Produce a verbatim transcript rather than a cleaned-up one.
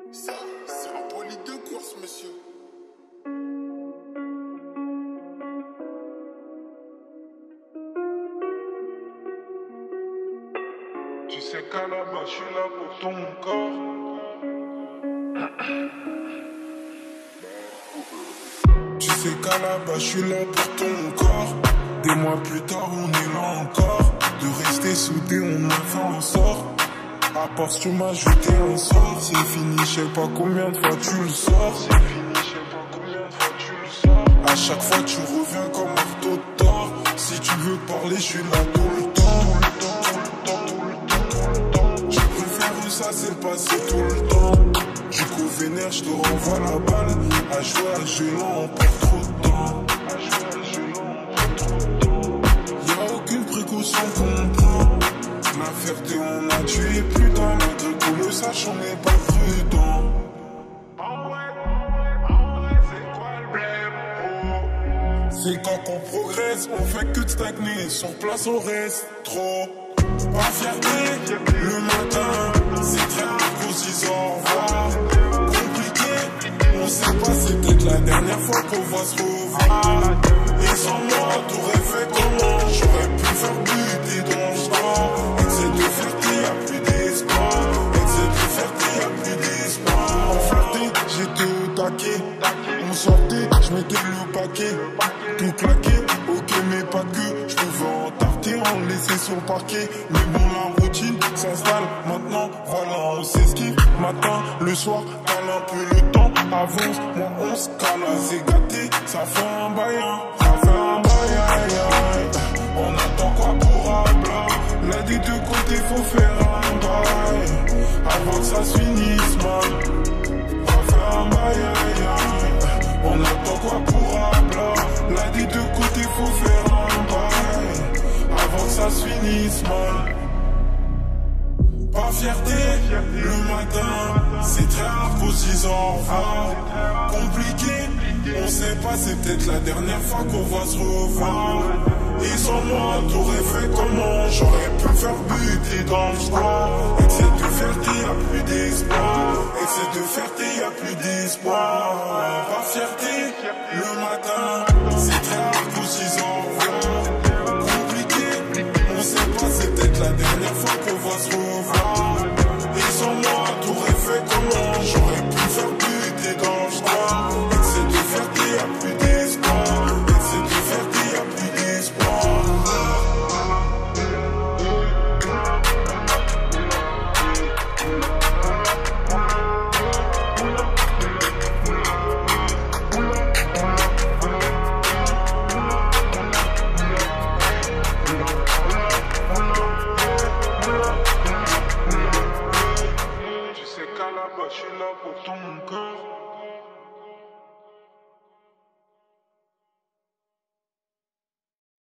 Ça, c'est un bolide de course, monsieur. Tu sais qu'à la base, je suis là pour ton corps. Tu sais qu'à la base, je suis là pour ton corps. Des mois plus tard, on est là encore. De rester soudés, on a fait en sorte. À part si tu m'as jeté un sort, c'est fini, je sais pas combien de fois tu le sors. C'est fini, je sais pas combien de fois tu le sors. À chaque fois, tu reviens comme un marteau de tort. Si tu veux parler, je suis là tout le temps. Tout le temps, tout le temps, tout le temps, tout le temps. Je préfère ça, c'est passé tout le temps. Du coup, vénère, je te renvoie la balle. À jouer à jeu là, on perd trop de temps. À jouer à jeu là, on perd trop de temps. Y'a aucune précaution qu'on prend. La fierté, on a tué plus d'un malgré qu'on le sache, on n'est pas prudent. C'est quand qu'on progresse, on fait que de stagner. Sur place, on reste trop. Pas fierté, le matin, c'est très rare qu'on se dise au revoir. Compliqué, on sait pas, c'est peut-être la dernière fois qu'on va se revoir. Et sans moi, t'aurais fait comment? J'aurais pu faire buter dans le sport. Excès de fierté, y'a plus d'espoir. Excès de fierté, y'a plus d'espoir. En flirté, j'étais au taquet. On sortait, j'mettais le paquet. Tout claqué, ok mais pas que. J'pouvais en tarter, en le laisser sur le parquet. Mais bon, la routine s'installe. Maintenant, voilà, on s'esquive. Matin, le soir, cale un peu le temps. Avance, moi on se cale. C'est gâté, ça fait un bail, hein. Ça fait un bail, aïe aïe. On attend quoi pour habla? Là des deux côtés, faut faire un bail. Avant que ça se finisse mal. Ça fait un bail, aïe aïe. On attend quoi pour habla? Là des deux côtés, faut faire un bail. Avant que ça se finisse mal. Pas fierté, le matin, c'est très rare qu'on se dise au revoir. Compliqué, on sait pas, c'est peut-être la dernière fois qu'on va se revoir. Et sans moi, t'aurais fait comment? J'aurais pu me faire buter dans le sport. Excès de fierté, y'a plus d'espoir. Excès de fierté, y'a plus d'espoir.